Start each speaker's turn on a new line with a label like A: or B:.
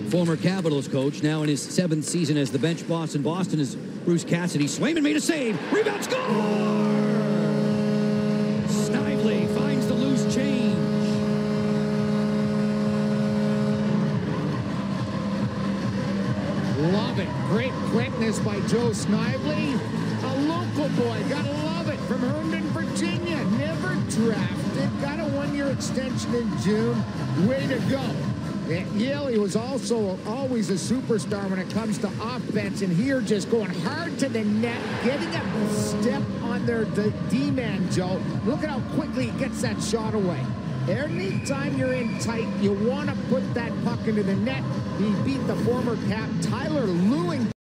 A: Former Capitals coach, now in his 7th season as the bench boss in Boston, is Bruce Cassidy. Swayman made a save. Rebound, score! Snively finds the loose change.
B: Love it. Great quickness by Joe Snively. A local boy. Gotta love it. From Herndon, Virginia. Never drafted. Got a 1-year extension in June. Way to go. At Yale, he was also always a superstar when it comes to offense, and here just going hard to the net, getting a step on their D-man, Joe. Look at how quickly he gets that shot away. Anytime you're in tight, you want to put that puck into the net. He beat the former cap, Tyler Lewing.